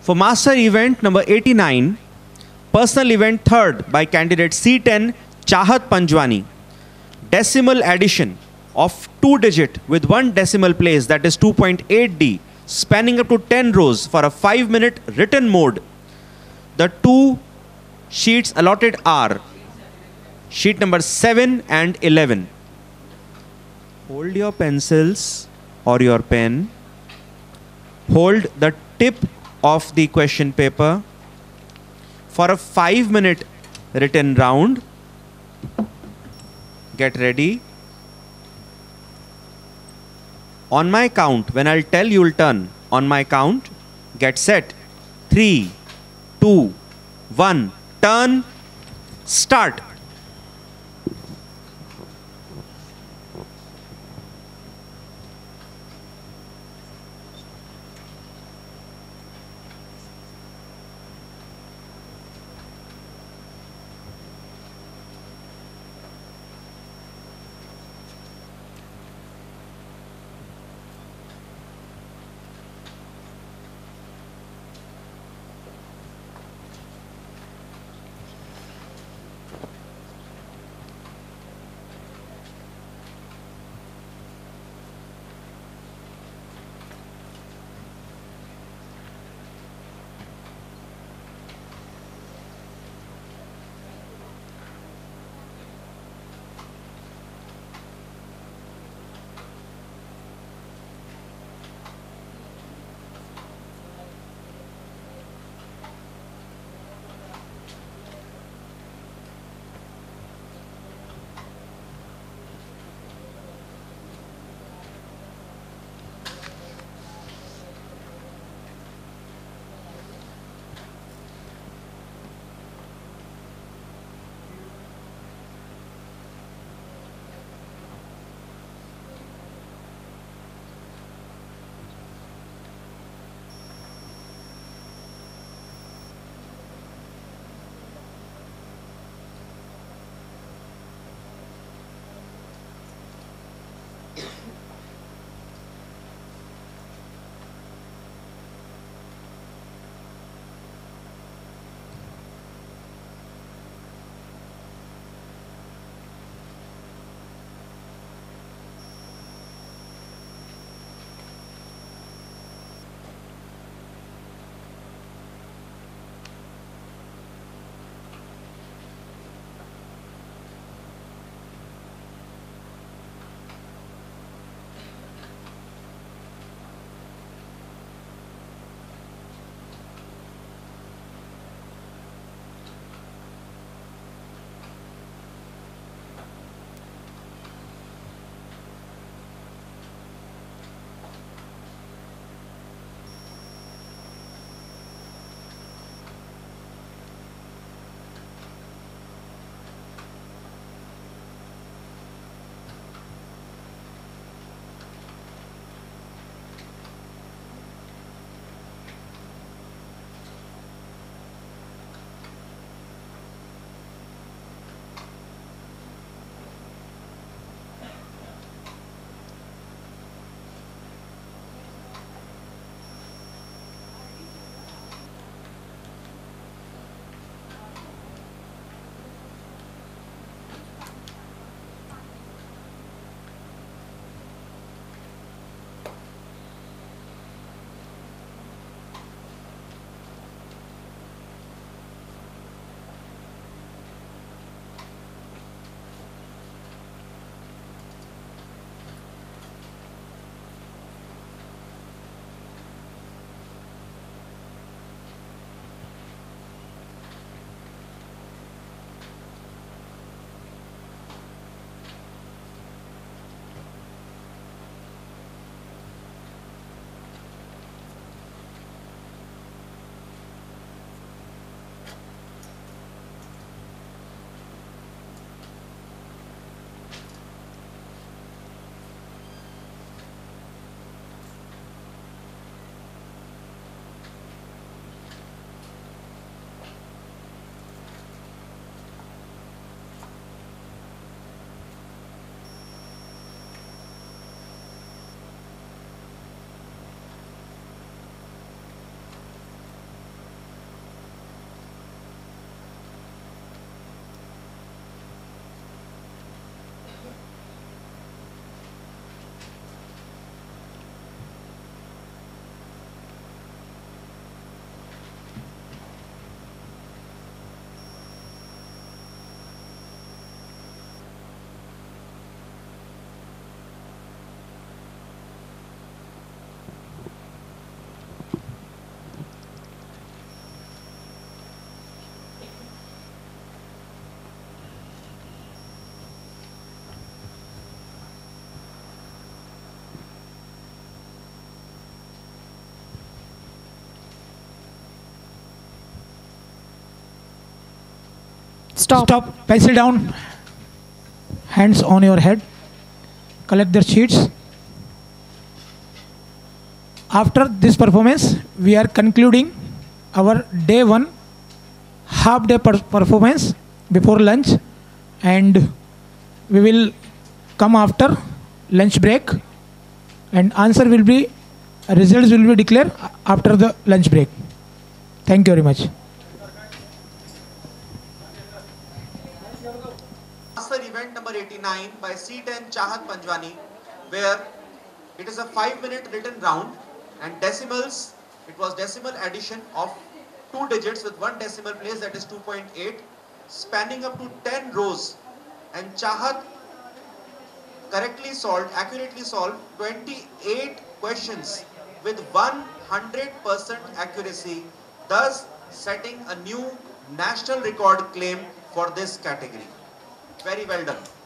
For master event number 89, personal event third by candidate C10 Chahat Panjwani. Decimal addition of 2-digit with 1 decimal place, that is 2.8D, spanning up to 10 rows for a 5-minute written mode. The 2 sheets allotted are sheet number 7 and 11. Hold your pencils or your pen. Hold the tip of the question paper for a 5-minute written round. Get ready. On my count, when I'll tell, you'll turn. On my count, get set. 3, 2, 1, turn, start. Stop. Pencil down. Hands on your head. Collect the sheets. After this performance, we are concluding our day 1 half day performance before lunch, and we will come after lunch break, and results will be declared after the lunch break. Thank you very much. Master event number 89 by C10 Chahat Panjwani, where it is a 5-minute written round and decimals. It was decimal addition of 2 digits with 1 decimal place, that is 2.8, spanning up to 10 rows, and Chahat accurately solved 28 questions with 100% accuracy, thus setting a new national record claim for this category. Very well done.